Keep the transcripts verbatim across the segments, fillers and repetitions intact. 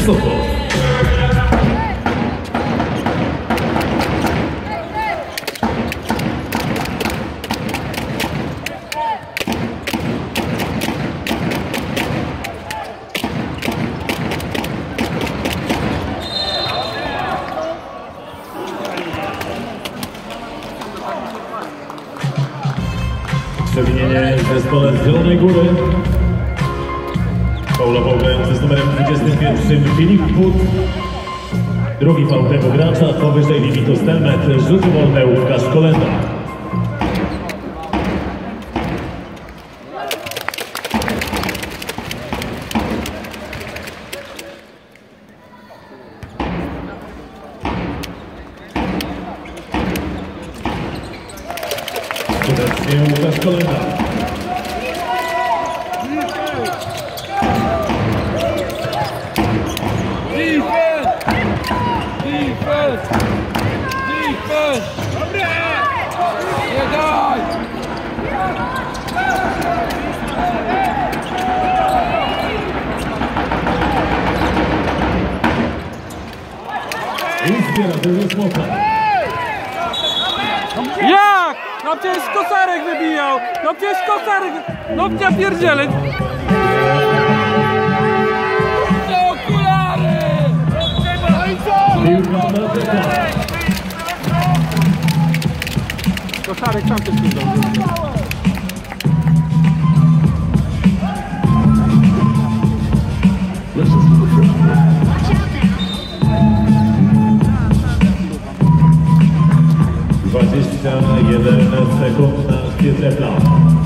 Sopot. Przewinienie w zespole z Zielonej Góry. Faulował grający z numerem dwudziestym pierwszym Filip But. Drugi faul tego gracza powyżej limitu sto metrów. Rzuty wolne Łukasz Kolenda. Skutecznie Łukasz Kolenda. I zbiera duży smoka. Jak? No przecież Kosarek wybijał! No przecież Kosarek! No ja pierdzielę! Te okulary! Kosarek sam też nie dwadzieścia jeden sekund na świetle plan.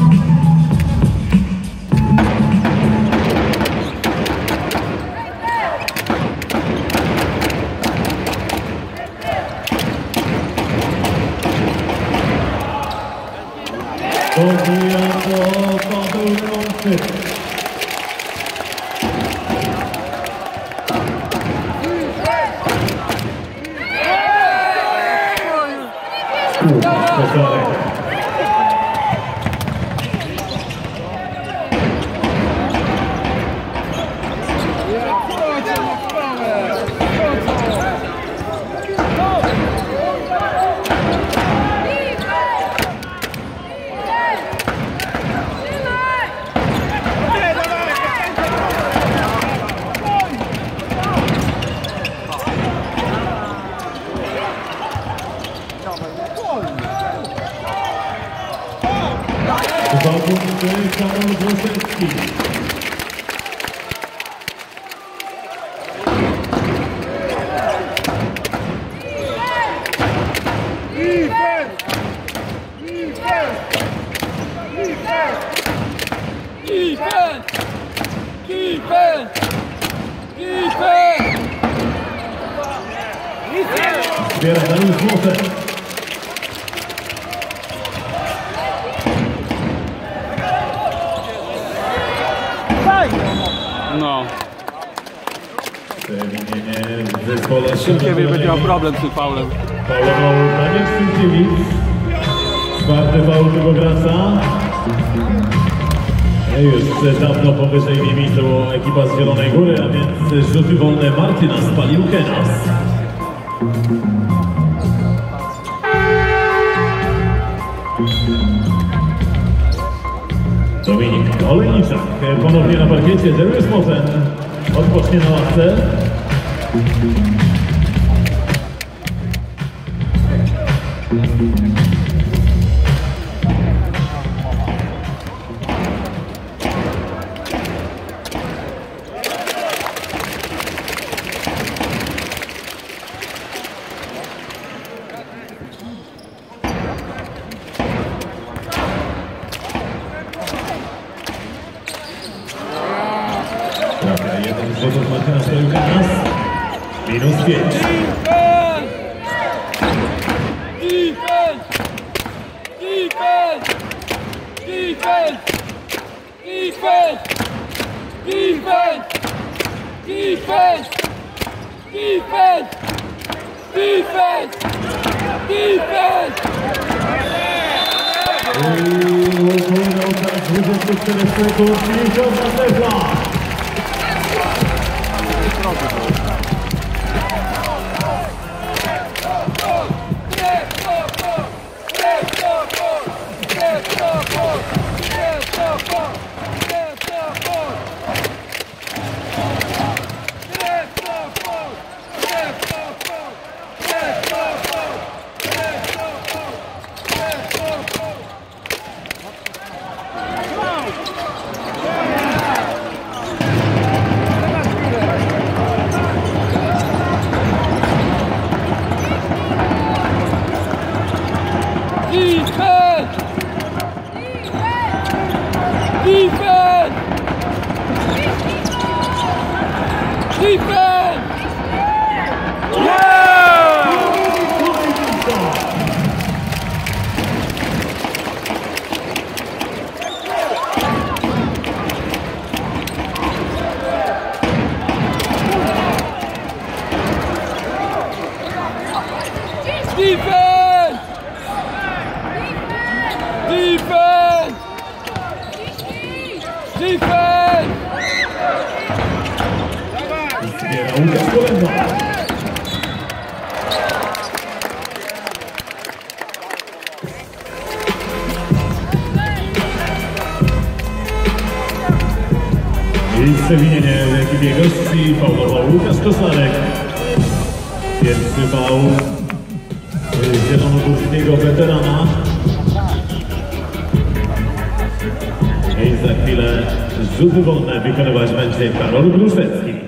Podbija to Paweł Rączyk. Kosarek. Zawodnicy Karol Włosecki. Zbiera Dariusz Włosek. No. Przewinienie w zespole Szymkiewicz będzie miał problem z tym faulem. Faulował Daniel Szymkiewicz. Czwarty faul tego gracza. Już dawno powyżej limitu ekipa z Zielonej Góry, a więc rzuty wolne Martyna Spalił-Kenas. Dominik Olejniczak ponownie na parkiecie. Dariusz Mosen odpocznie na ławce. Trafia jeden z rzutów Martyna Spalił-Kenas. Minus pięć. Defense! Defense! Defense! Defense! Defense! Defense! Defense! Defense! Defense! Upłynął czas dwudziestu czterech sekund. Miesiąca Stefla. I przewinienie w ekipie gości faulował Łukasz Kosarek. Pierwszy faul zielonogórskiego weterana. I za chwilę rzuty wolne wykonywać będzie Karol Gruszecki.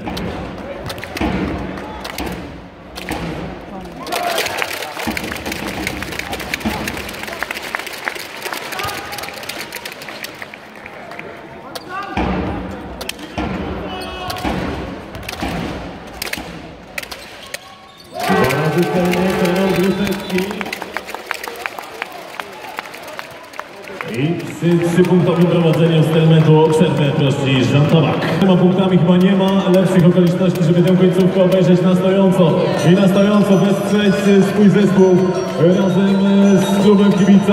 I przy trzypunktowym prowadzeniu Stelmetu o przerwę prości Żan Tabak. Ma punktami chyba nie ma lepszych okoliczności, żeby tę końcówkę obejrzeć na stojąco. I na stojąco wesprzeć swój zespół razem z klubem kibica.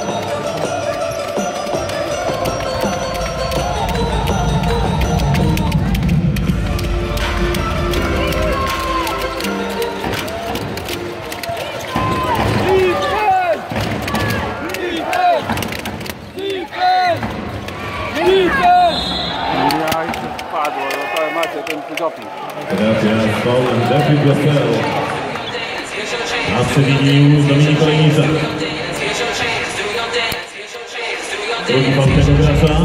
Gracias, Paul Jeffrey Gostel. A przewinił Dominik Olejnica. Drugi faul tego gracza.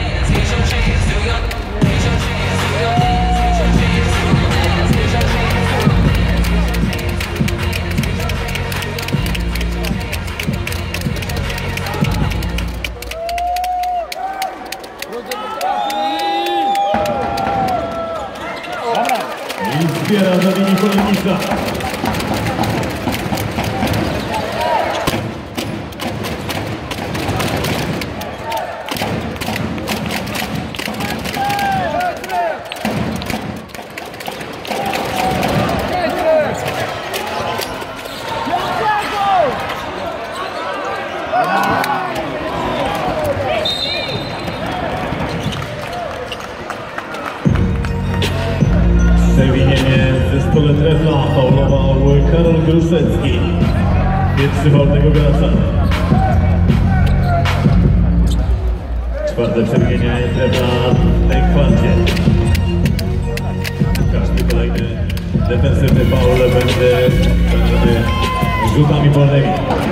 I zbiera Dominik Olejnica. Przewinienie w zespole Trefla faulował Karol Gruszecki. Pierwszy faul tego gracza. Czwarte przewinienie Trefla w tej kwarcie. Każdy kolejny defensywny faul będzie rzutami wolnymi.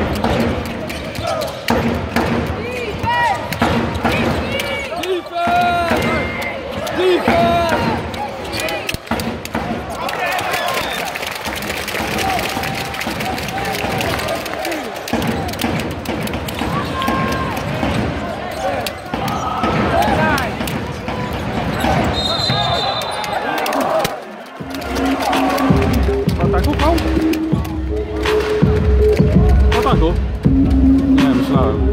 Nie, myślałem.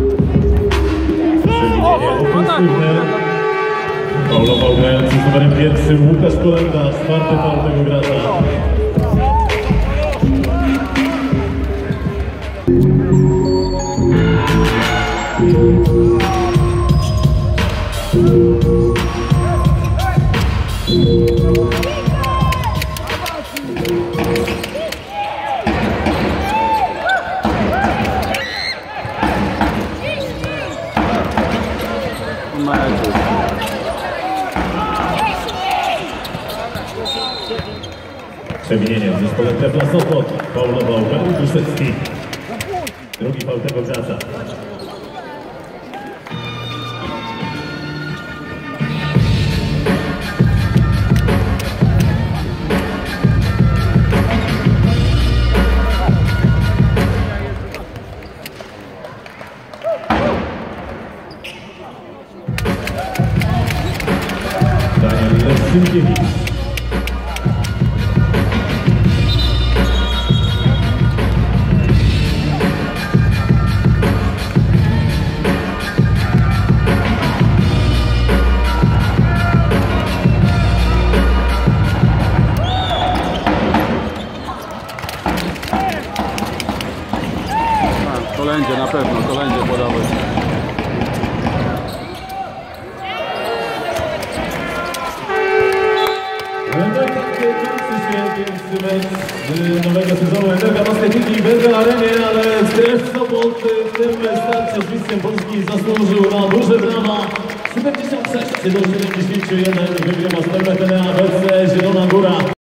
Faulował grający z numerem pierwszym Łukasz Kolenda, czwarty faul tego gracza. Przewinienie w zespole Trefla Sopot. Faulował Karol Kruszewski. Drugi faul tego gracza. Daniel Leszczynkiewicz. To będzie na pewno, to będzie podawać. Kończy się pierwszy mecz nowego sezonu Energa Basketyki w arenie, ale Stref Sopot w tym starcie z mistrzem Polski zasłużył na duże brawa. siedemdziesiąt sześć do siedemdziesięciu jeden wygrywa Stelmet Enea B C Zielona Góra.